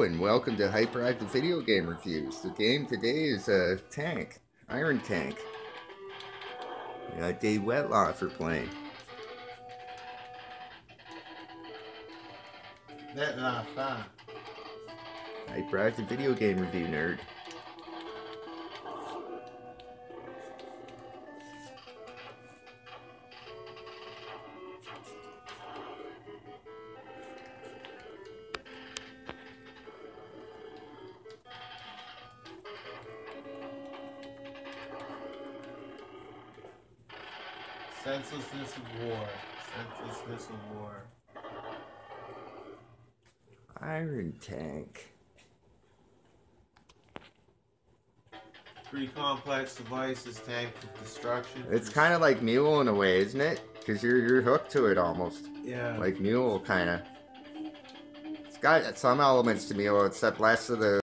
And welcome to Hyperactive Video Game Reviews. The game today is a tank, Iron Tank. We got Dave Wetlaw for playing. Wetlaw, fun. Hyperactive Video Game Review nerd. Senselessness of war. Senselessness of war. Iron Tank. Pretty complex device, this tank for destruction. It's kind of like Mule in a way, isn't it? Because you're hooked to it almost. Yeah. Like Mule, kind of. It's got some elements to Mule, except less of the